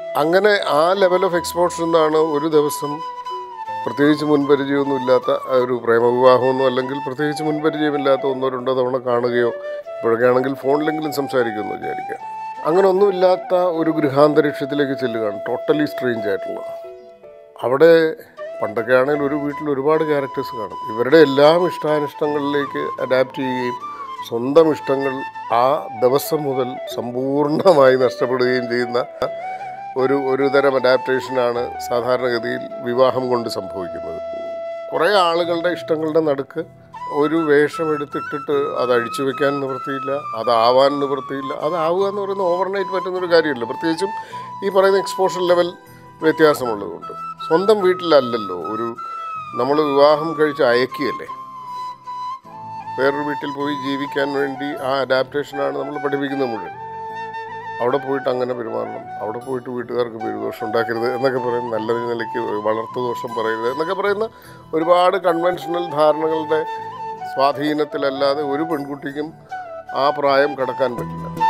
അങ്ങനെ ആ level of exposure നിന്നാണ് ഒരു ദിവസം പ്രത്യേകിച്ച് മുൻപരിചയമൊന്നും ഇല്ലാത്ത ഒരു പ്രേമവിവാഹമൊന്നും അല്ലെങ്കിൽ പ്രത്യേകിച്ച് മുൻപരിചയമില്ലാത്ത 1-2 തവണ കാണുകയോ ഇപ്പോഴൊക്കെ ആണെങ്കിൽ ഫോണിലെങ്കിലും സംസാരിക്കുമെന്ന് വിചാരിക്കാം. അങ്ങനെ ഒന്നുമില്ലാത്ത ഒരു ഗൃഹാന്തരീക്ഷത്തിലേക്ക് ചെല്ലുകയാണ്, ടോട്ടലി സ്ട്രേഞ്ച് ആയിട്ടുള്ള. അവിടെ പണ്ടൊക്കെ ആണെങ്കിൽ ഒരു വീട്ടിൽ ഒരുപാട് ക്യാരക്ടേഴ്സ് കാണും. ഇവരുടെ എല്ലാം ഇഷ്ടാനിഷ്ടങ്ങളിലേക്ക് അഡാപ്റ്റ് ചെയ്യുകയും സ്വന്തം ഇഷ്ടങ്ങൾ ആ ദിവസം മുതൽ സമ്പൂർണ്ണമായി നഷ്ടപ്പെടുകയും ചെയ്യുന്ന ഒരു തരം അഡാപ്റ്റേഷനാണ് സാധാരണഗതിയിൽ വിവാഹം കൊണ്ട് സംഭവിക്കുന്നത്. കുറേ ആളുകളുടെ ഇഷ്ടങ്ങളുടെ നടുക്ക് ഒരു വേഷം എടുത്തിട്ടിട്ട് അത് അഴിച്ചു വെക്കാൻ നിവൃത്തിയില്ല, അതാവാൻ നിവൃത്തിയില്ല. അതാവുക എന്ന് പറയുന്നത് ഓവർനൈറ്റ് പറ്റുന്നൊരു കാര്യമില്ല, പ്രത്യേകിച്ചും ഈ പറയുന്ന എക്സ്പോഷർ ലെവൽ വ്യത്യാസമുള്ളതുകൊണ്ട്. സ്വന്തം വീട്ടിലല്ലല്ലോ, നമ്മൾ വിവാഹം കഴിച്ച് അയക്കുകയല്ലേ, വേറൊരു വീട്ടിൽ പോയി ജീവിക്കാൻ വേണ്ടി ആ അഡാപ്റ്റേഷനാണ് നമ്മൾ പഠിപ്പിക്കുന്നത് മുഴുവൻ. അവിടെ പോയിട്ട് അങ്ങനെ പെരുമാറണം, അവിടെ പോയിട്ട് വീട്ടുകാർക്ക് പേരുദോഷം ഉണ്ടാക്കരുത് എന്നൊക്കെ പറയുന്ന, നല്ല നിലയ്ക്ക് വളർത്തുദോഷം പറയരുത് എന്നൊക്കെ പറയുന്ന ഒരുപാട് കൺവെൻഷണൽ ധാരണകളുടെ സ്വാധീനത്തിലല്ലാതെ ഒരു പെൺകുട്ടിക്കും ആ പ്രായം കടക്കാൻ പറ്റില്ല.